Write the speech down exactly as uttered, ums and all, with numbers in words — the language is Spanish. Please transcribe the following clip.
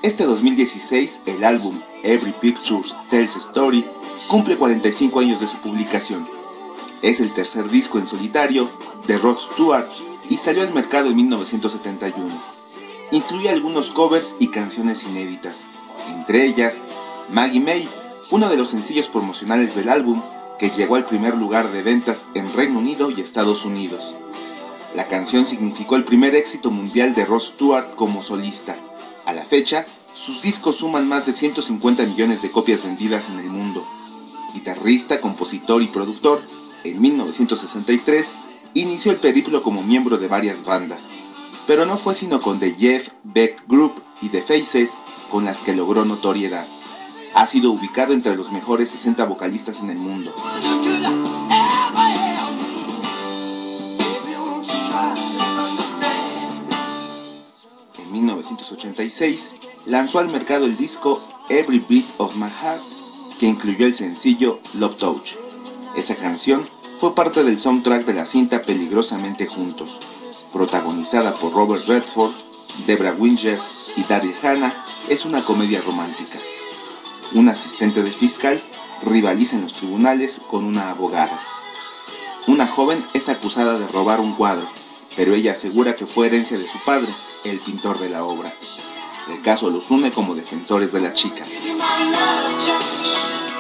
Este dos mil dieciséis, el álbum Every Picture Tells a Story cumple cuarenta y cinco años de su publicación. Es el tercer disco en solitario de Rod Stewart y salió al mercado en mil novecientos setenta y uno. Incluye algunos covers y canciones inéditas, entre ellas Maggie May, uno de los sencillos promocionales del álbum que llegó al primer lugar de ventas en Reino Unido y Estados Unidos. La canción significó el primer éxito mundial de Rod Stewart como solista. A la fecha, sus discos suman más de ciento cincuenta millones de copias vendidas en el mundo. Guitarrista, compositor y productor, en mil novecientos sesenta y tres inició el periplo como miembro de varias bandas, pero no fue sino con The Jeff Beck Group y The Faces con las que logró notoriedad. Ha sido ubicado entre los mejores sesenta vocalistas en el mundo. En mil novecientos ochenta y seis lanzó al mercado el disco Every Beat of My Heart, que incluyó el sencillo Love Touch. Esa canción fue parte del soundtrack de la cinta Peligrosamente Juntos, protagonizada por Robert Redford, Debra Winger y Daryl Hannah. Es una comedia romántica. Un asistente de fiscal rivaliza en los tribunales con una abogada. Una joven es acusada de robar un cuadro, pero ella asegura que fue herencia de su padre, el pintor de la obra. El caso los une como defensores de la chica.